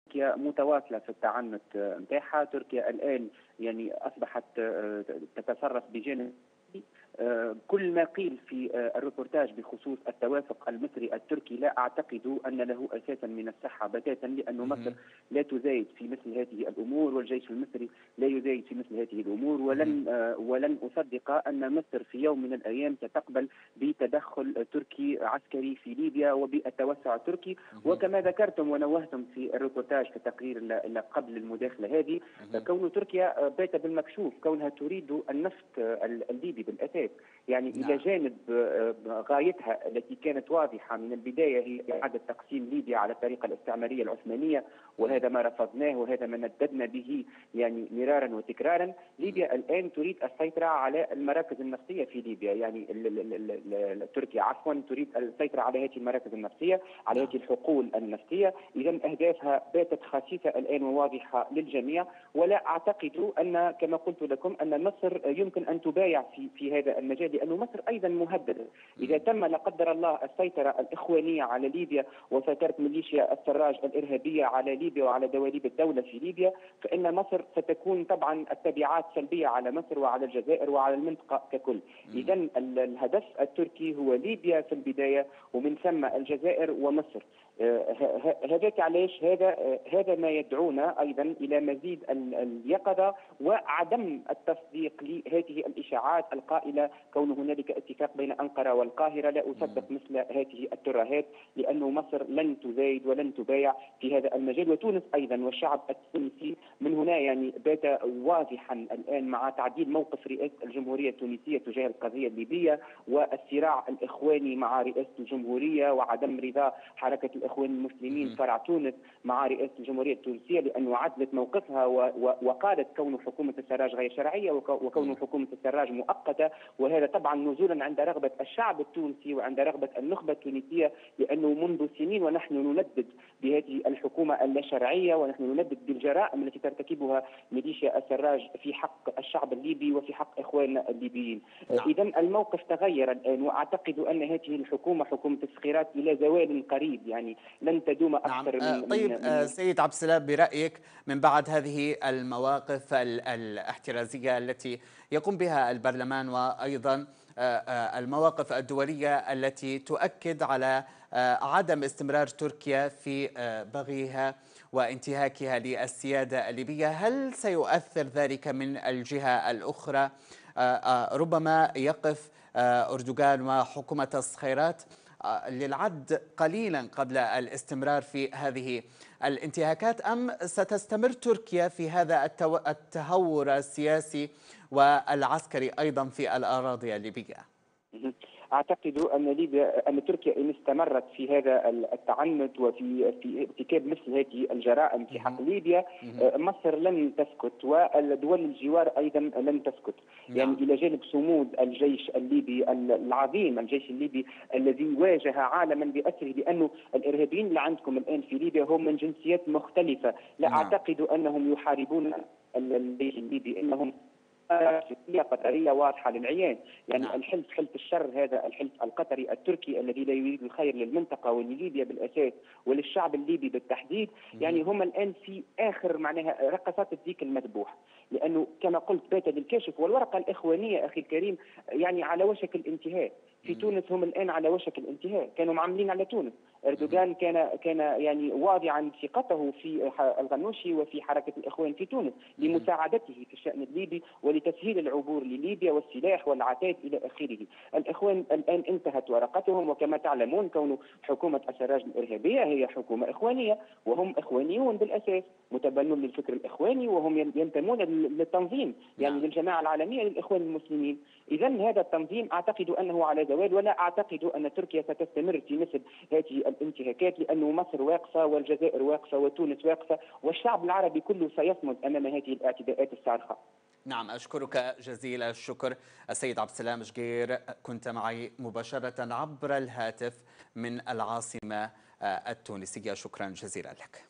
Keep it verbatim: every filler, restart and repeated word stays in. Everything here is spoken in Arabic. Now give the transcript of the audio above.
تركيا متواصلة في التعنت نتاعها. تركيا الآن يعني أصبحت تتصرف بجانب كل ما قيل في الروبورتاج بخصوص التوافق المصري التركي لا أعتقد أن له أساسا من الصحة بتاتا، لأن مصر لا تزايد في مثل هذه الأمور، والجيش المصري لا يزايد في مثل هذه الأمور، ولن ولن أصدق أن مصر في يوم من الأيام ستقبل بتدخل تركي عسكري في ليبيا وبالتوسع التركي. وكما ذكرتم ونوهتم في الروبورتاج في التقرير قبل المداخلة هذه، كون تركيا بات بالمكشوف كونها تريد النفط الليبي بالأساس، يعني إلى جانب غايتها التي كانت واضحة من البداية هي إعادة تقسيم ليبيا على الطريقة الاستعمارية العثمانية، وهذا ما رفضناه وهذا ما نددنا به يعني مرارا وتكرارا. ليبيا الآن تريد السيطرة على المراكز النفطية في ليبيا، يعني تركيا عفوا تريد السيطرة على هذه المراكز النفطية، على هذه الحقول النفطية. إذا أهدافها باتت خفيفة الآن وواضحة للجميع، ولا أعتقد أن كما قلت لكم أن مصر يمكن أن تبايع في في هذا المجال، لأن مصر أيضا مهددة. إذا تم لا قدر الله السيطرة الإخوانية على ليبيا وسيطرة ميليشيا السراج الإرهابية على ليبيا وعلى دواليب الدولة في ليبيا، فإن مصر ستكون طبعا التبعات سلبية على مصر وعلى الجزائر وعلى المنطقة ككل. إذا الهدف التركي هو ليبيا في البداية، ومن ثم الجزائر ومصر. هذاك علاش هذا هذا ما يدعونا ايضا الى مزيد اليقظه وعدم التصديق لهذه الاشاعات القائله كون هنالك اتفاق بين انقره والقاهره. لا اصدق مثل هذه الترهات، لانه مصر لن تزايد ولن تبايع في هذا المجال، وتونس ايضا والشعب التونسي من هنا يعني بات واضحا الان مع تعديل موقف رئاسه الجمهوريه التونسيه تجاه القضيه الليبيه والصراع الاخواني مع رئاسه الجمهوريه وعدم رضا حركه الاخوان المسلمين فرع تونس مع رئاسه الجمهوريه التونسيه، لانه عدلت موقفها وقالت كون حكومه السراج غير شرعيه وكون حكومه السراج مؤقته، وهذا طبعا نزولا عند رغبه الشعب التونسي وعند رغبه النخبه التونسيه، لانه منذ سنين ونحن نندد بهذه الحكومه اللا شرعيه، ونحن نندد بالجرائم التي ترتكبها ميليشيا السراج في حق الشعب الليبي وفي حق اخواننا الليبيين. نعم. اذا الموقف تغير الان، واعتقد ان هذه الحكومه حكومه تسخيرات الى زوال قريب، يعني لن تدوم أكثر. نعم. من طيب من من سيد عبد السلام، برأيك من بعد هذه المواقف الاحترازية التي يقوم بها البرلمان وأيضا المواقف الدولية التي تؤكد على عدم استمرار تركيا في بغيها وانتهاكها للسيادة الليبية، هل سيؤثر ذلك من الجهة الأخرى؟ ربما يقف أردوغان وحكومة الصخيرات للعد قليلا قبل الاستمرار في هذه الانتهاكات، أم ستستمر تركيا في هذا التهور السياسي والعسكري أيضا في الأراضي الليبية؟ اعتقد ان ليبيا ان تركيا ان استمرت في هذا التعنت وفي في ارتكاب مثل هذه الجرائم في حق ليبيا، مصر لن تسكت والدول الجوار ايضا لن تسكت. يعني الى جانب صمود الجيش الليبي العظيم، الجيش الليبي الذي واجه عالما باسره، لانه الارهابيين اللي عندكم الان في ليبيا هم من جنسيات مختلفه، لا اعتقد انهم يحاربون الجيش الليبي، انهم سياسية قطرية واضحة للعيان. يعني نعم. الحلف حلف الشر، هذا الحلف القطري التركي الذي لا يريد الخير للمنطقة ولليبيا بالأساس وللشعب الليبي بالتحديد، يعني هم الآن في آخر معناها رقصات الديك المذبوح، لأنه كما قلت بات للكاشف، والورقة الإخوانية أخي الكريم يعني على وشك الانتهاء. في تونس هم الآن على وشك الانتهاء، كانوا معاملين على تونس. أردوغان كان كان يعني واضعا ثقته في الغنوشي وفي حركة الإخوان في تونس لمساعدته في الشأن الليبي ولتسهيل العبور لليبيا والسلاح والعتاد إلى آخره. الإخوان الآن انتهت ورقتهم، وكما تعلمون كون حكومة السراج الإرهابية هي حكومة إخوانية، وهم إخوانيون بالأساس متبنون للفكر الإخواني، وهم ينتمون للتنظيم يعني نعم. للجماعة العالمية للإخوان المسلمين. إذا هذا التنظيم أعتقد أنه على زوال، ولا أعتقد أن تركيا ستستمر في مثل هذه الانتهاكات، لأنه مصر واقفة والجزائر واقفة وتونس واقفة والشعب العربي كله سيصمد أمام هذه الاعتداءات الصارخة. نعم، أشكرك جزيل الشكر السيد عبد السلام شقير، كنت معي مباشرة عبر الهاتف من العاصمة التونسية. شكرا جزيلا لك.